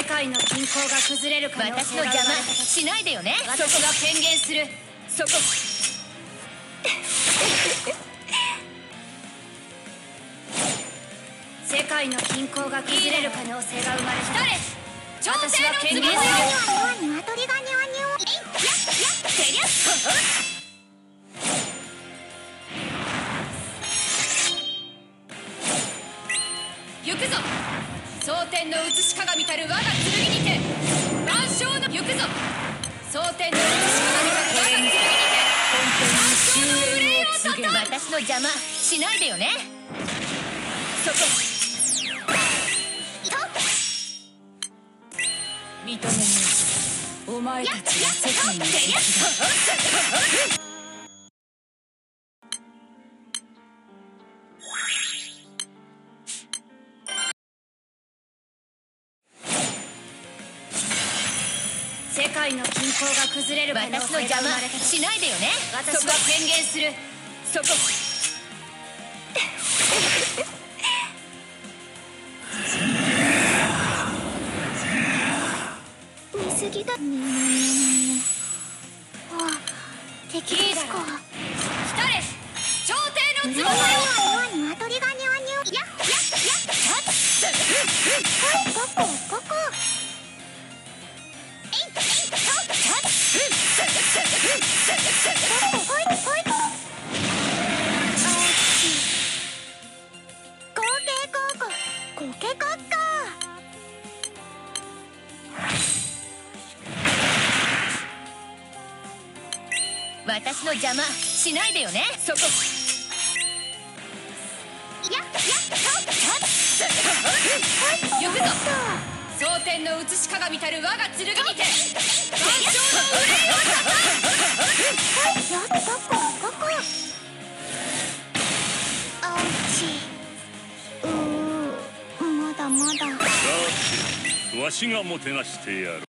世界の均衡が崩れる可能性が私の邪魔しないでよね。 私が宣言する。そこ世界の均衡が崩れる可能性が生まれた。私は権限する。 ニワトリがニワニワ。 てりゃっ行くぞ。蒼天の写し鏡たる我が剣にて万象の行くぞ。蒼天の写し鏡たる我が剣にて万象の憂いをたた。私の邪魔しないでよね。そこ認めない。お前たちは世界の敵だ。 世界の均衡が崩れる可能私の邪魔性が生まれた。 しないでよね。 私は宣言する。そこ見すぎだね。あ、敵ですか。 来たれ朝廷のニワ翼よ。 ニワトリがニワニワ。やっここここ。 私の邪魔しないでよね。そこ行くぞ。蒼天の写し鏡たる我が剣にて万象の憂いをたた。 あうち。まだまだ。 さてわしがもてなしてやる。